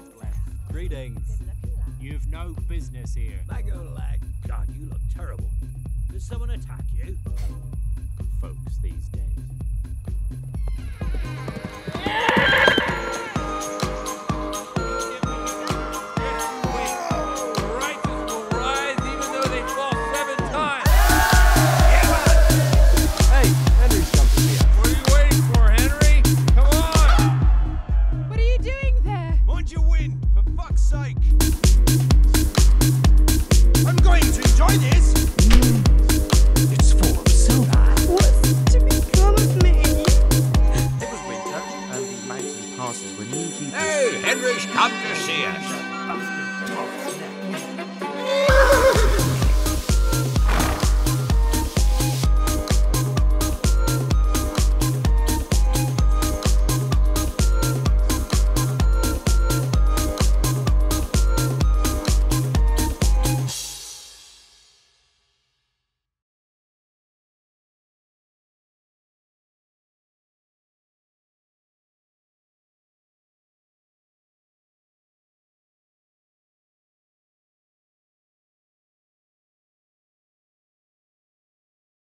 Greetings. You've no business here. Laggo lag. God, you look terrible. Did someone attack you? Folks these days. Henry's come to see us.